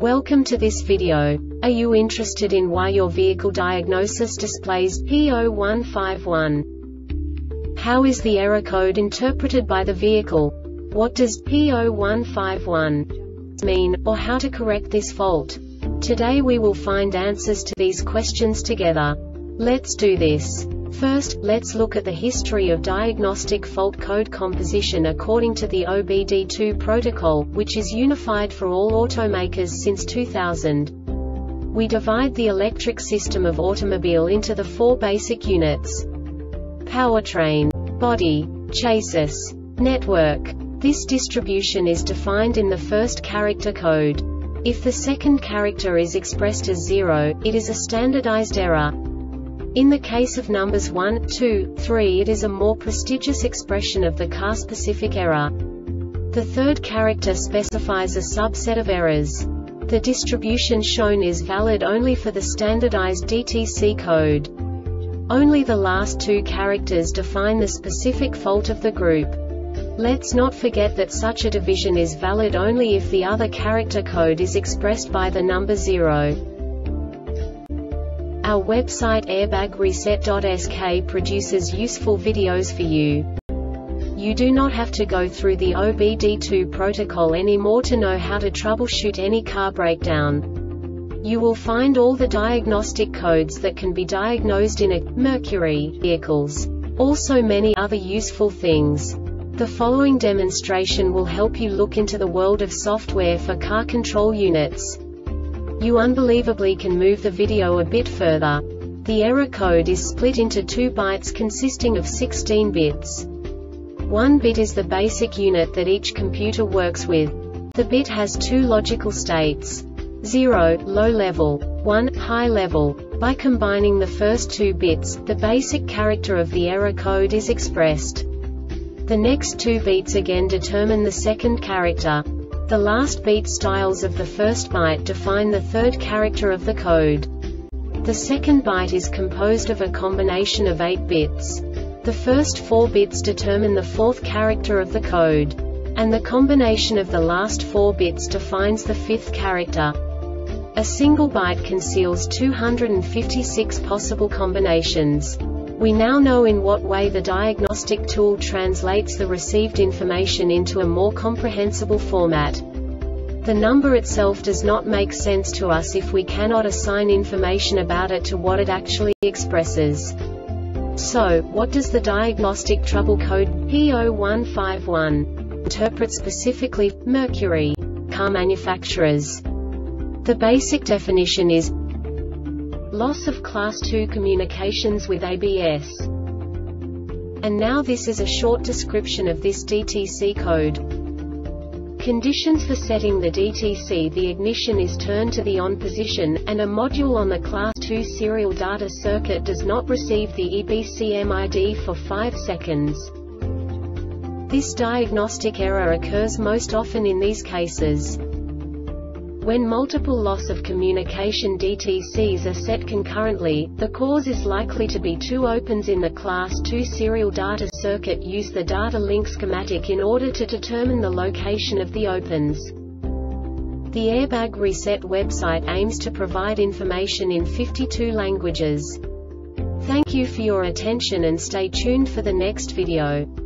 Welcome to this video. Are you interested in why your vehicle diagnosis displays P0151? How is the error code interpreted by the vehicle? What does P0151 mean, or how to correct this fault? Today we will find answers to these questions together. Let's do this. First, let's look at the history of diagnostic fault code composition according to the OBD2 protocol, which is unified for all automakers since 2000. We divide the electric system of automobile into the four basic units: powertrain, body, chassis, network. This distribution is defined in the first character code. If the second character is expressed as 0, it is a standardized error. In the case of numbers 1, 2, 3, it is a more prestigious expression of the car-specific error. The third character specifies a subset of errors. The distribution shown is valid only for the standardized DTC code. Only the last two characters define the specific fault of the group. Let's not forget that such a division is valid only if the other character code is expressed by the number 0. Our website airbagreset.sk produces useful videos for you. You do not have to go through the OBD2 protocol anymore to know how to troubleshoot any car breakdown. You will find all the diagnostic codes that can be diagnosed in a Mercury vehicles. Also many other useful things. The following demonstration will help you look into the world of software for car control units. You unbelievably can move the video a bit further. The error code is split into 2 bytes consisting of 16 bits. 1 bit is the basic unit that each computer works with. The bit has 2 logical states: 0, low level, 1, high level. By combining the first 2 bits, the basic character of the error code is expressed. The next 2 beats again determine the second character. The last beat styles of the first byte define the third character of the code. The second byte is composed of a combination of 8 bits. The first 4 bits determine the fourth character of the code. And the combination of the last 4 bits defines the fifth character. A single byte conceals 256 possible combinations. We now know in what way the diagnostic tool translates the received information into a more comprehensible format. The number itself does not make sense to us if we cannot assign information about it to what it actually expresses. So, what does the diagnostic trouble code P0151 interpret specifically for Mercury car manufacturers? The basic definition is loss of Class 2 communications with ABS. And now this is a short description of this DTC code. Conditions for setting the DTC: the ignition is turned to the on position, and a module on the Class 2 serial data circuit does not receive the EBCM ID for 5 seconds. This diagnostic error occurs most often in these cases: when multiple loss of communication DTCs are set concurrently, the cause is likely to be 2 opens in the Class 2 serial data circuit. Use the data link schematic in order to determine the location of the opens. The Airbag Reset website aims to provide information in 52 languages. Thank you for your attention and stay tuned for the next video.